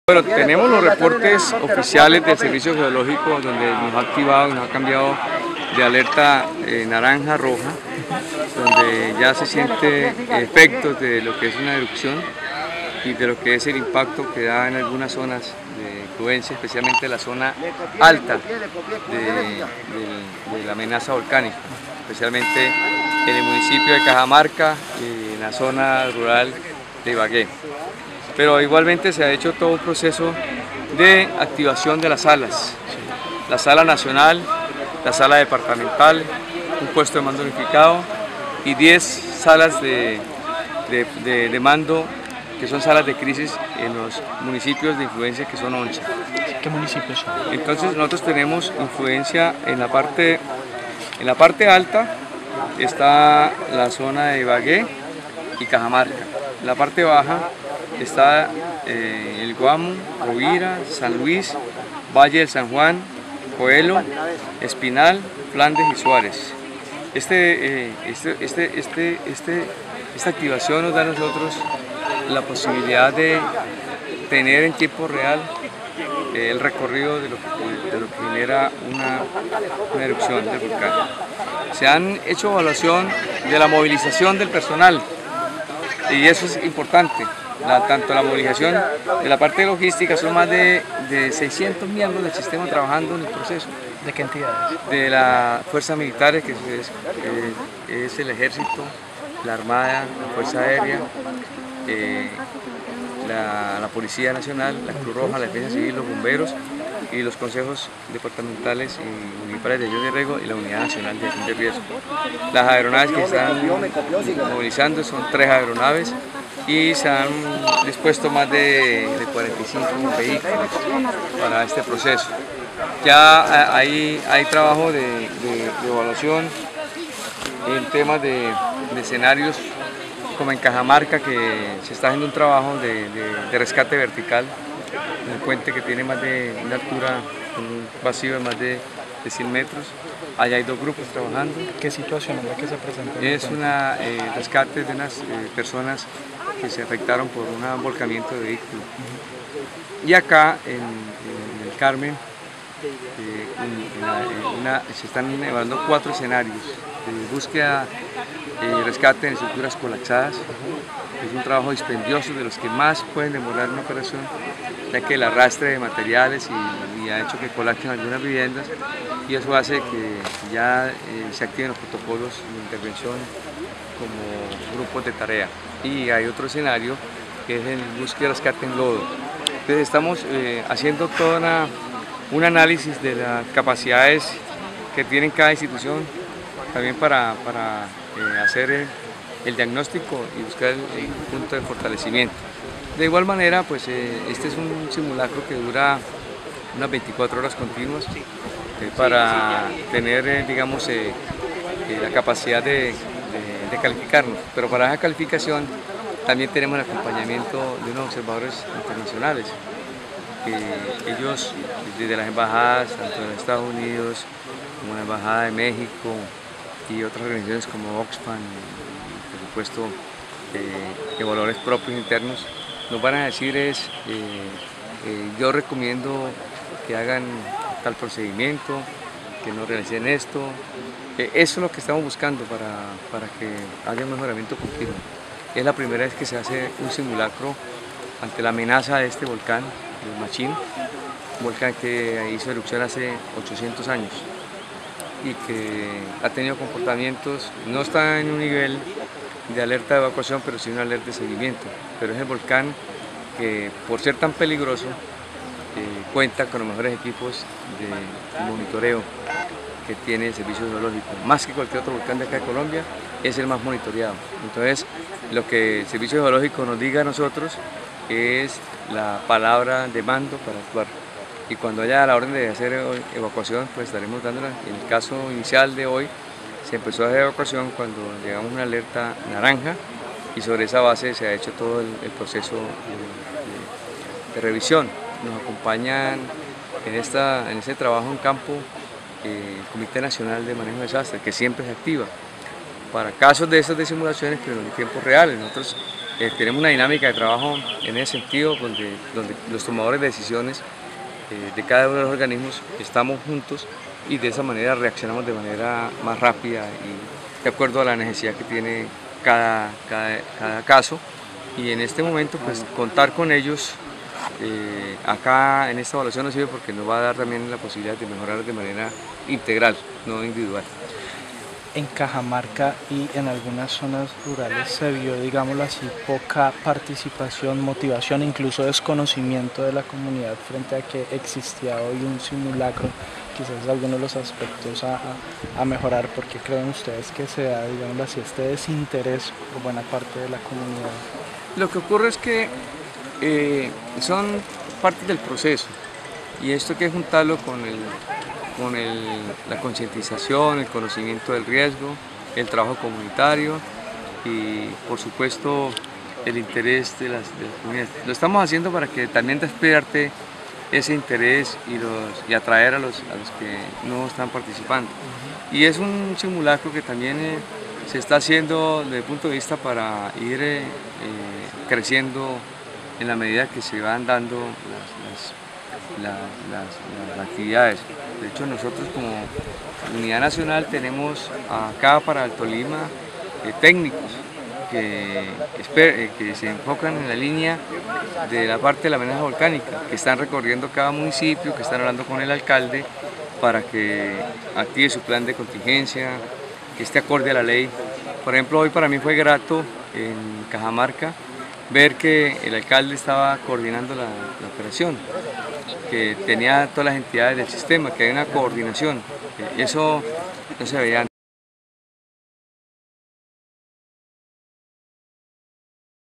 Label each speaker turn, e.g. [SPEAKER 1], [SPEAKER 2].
[SPEAKER 1] Bueno, tenemos los reportes oficiales del Servicio Geológico donde nos ha activado y nos ha cambiado de alerta naranja a roja, donde ya se siente efectos de lo que es una erupción y de lo que es el impacto que da en algunas zonas de influencia, especialmente la zona alta de la amenaza volcánica, especialmente en el municipio de Cajamarca y en la zona rural de Ibagué. Pero igualmente se ha hecho todo un proceso de activación de las salas, la sala nacional, la sala departamental, un puesto de mando unificado y 10 salas de mando que son salas de crisis en los municipios de influencia, que son 11.
[SPEAKER 2] ¿Qué municipios son?
[SPEAKER 1] Entonces nosotros tenemos influencia en la parte alta, está la zona de Ibagué y Cajamarca. En la parte baja está el Guamo, Rovira, San Luis, Valle del San Juan, Coelho, Espinal, Flandes y Suárez. Esta activación nos da a nosotros la posibilidad de tener en tiempo real el recorrido de lo que genera una erupción del volcán. Se han hecho evaluación de la movilización del personal y eso es importante. Tanto la movilización de la parte logística, son más de 600 miembros del sistema trabajando en el proceso.
[SPEAKER 2] ¿De qué entidades?
[SPEAKER 1] De las fuerzas militares, que es el Ejército, la Armada, la Fuerza Aérea, la Policía Nacional, la Cruz Roja, la Defensa Civil, los bomberos y los consejos departamentales y municipales de ayuda y riego y la Unidad Nacional de Gestión de Riesgo. Las aeronaves que están movilizando son 3 aeronaves y se han dispuesto más de 45 vehículos para este proceso. Ya hay trabajo de evaluación en temas de escenarios, como en Cajamarca, que se está haciendo un trabajo de rescate vertical en el puente, que tiene más de una altura, un vacío de más de 100 metros. Allá hay 2 grupos trabajando.
[SPEAKER 2] ¿Qué situación es la que se presenta?
[SPEAKER 1] Es un rescate de unas personas que se afectaron por un volcamiento de vehículo. Y acá en el Carmen se están evaluando 4 escenarios de búsqueda y rescate en estructuras colapsadas. Es un trabajo dispendioso, de los que más pueden demorar una operación, ya que el arrastre de materiales y ha hecho que colapsen algunas viviendas, y eso hace que ya se activen los protocolos de intervención como grupos de tarea. Y hay otro escenario que es el búsqueda y rescate en lodo. Entonces estamos haciendo todo un análisis de las capacidades que tiene cada institución, también para hacer el diagnóstico y buscar el punto de fortalecimiento. De igual manera, pues este es un simulacro que dura unas 24 horas continuas para tener, digamos, la capacidad de calificarnos. Pero para esa calificación también tenemos el acompañamiento de unos observadores internacionales. Ellos, desde las embajadas, tanto de Estados Unidos como la Embajada de México y otras organizaciones como Oxfam, por supuesto, evaluadores propios internos, nos van a decir yo recomiendo que hagan tal procedimiento, que no realicen esto. Eso es lo que estamos buscando para que haya un mejoramiento continuo. Es la primera vez que se hace un simulacro ante la amenaza de este volcán, el Machín, un volcán que hizo erupción hace 800 años y que ha tenido comportamientos, no está en un nivel de alerta de evacuación, pero sí una alerta de seguimiento. Pero es el volcán que, por ser tan peligroso, cuenta con los mejores equipos de monitoreo que tiene el Servicio Geológico. Más que cualquier otro volcán de acá de Colombia, es el más monitoreado. Entonces, lo que el Servicio Geológico nos diga a nosotros es la palabra de mando para actuar. Y cuando haya la orden de hacer evacuación, pues estaremos dándola. En el caso inicial de hoy, se empezó a hacer evacuación cuando llegamos a una alerta naranja, y sobre esa base se ha hecho todo el proceso de revisión. Nos acompañan en este trabajo en campo el Comité Nacional de Manejo de Desastres, que siempre se activa. para casos de estas de simulaciones, pero en tiempo real. Nosotros tenemos una dinámica de trabajo en ese sentido, donde los tomadores de decisiones de cada uno de los organismos estamos juntos y de esa manera reaccionamos de manera más rápida y de acuerdo a la necesidad que tiene cada caso. Y en este momento pues contar con ellos acá en esta evaluación nos sirve porque nos va a dar también la posibilidad de mejorar de manera integral, no individual.
[SPEAKER 2] En Cajamarca y en algunas zonas rurales se vio, digámoslo así, poca participación, motivación, incluso desconocimiento de la comunidad frente a que existía hoy un simulacro. Quizás algunos de los aspectos a mejorar. ¿Por qué creen ustedes que se da, digámoslo así, este desinterés por buena parte de la comunidad?
[SPEAKER 1] Lo que ocurre es que son partes del proceso y esto hay que juntarlo con la concientización, el conocimiento del riesgo, el trabajo comunitario y por supuesto el interés de las comunidades. Lo estamos haciendo para que también despierte ese interés y atraer a los que no están participando. Y es un simulacro que también se está haciendo desde el punto de vista para ir creciendo en la medida que se van dando las actividades. De hecho, nosotros como Unidad Nacional tenemos acá para el Tolima técnicos que se enfocan en la línea de la parte de la amenaza volcánica, que están recorriendo cada municipio, que están hablando con el alcalde para que active su plan de contingencia, que esté acorde a la ley. Por ejemplo, hoy para mí fue grato en Cajamarca ver que el alcalde estaba coordinando la operación, que tenía todas las entidades del sistema, que hay una coordinación. Eso no se veía antes.